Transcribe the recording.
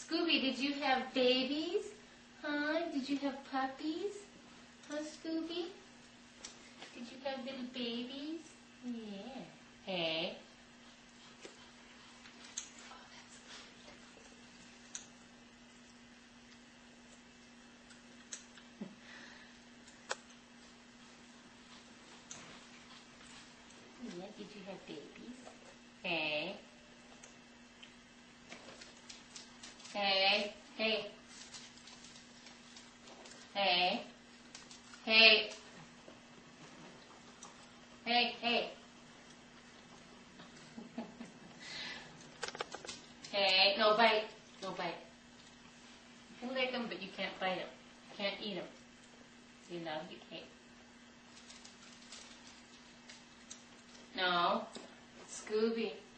Scooby, did you have babies? Huh? Did you have puppies? Huh, Scooby? Did you have little babies? Yeah. Hey. Yeah, did you have babies? Hey. Hey. Hey. Hey. Hey. Hey. Hey. Hey. No bite. No bite. You can lick them, but you can't bite them. You can't eat them. You know, you can't. No. Scooby.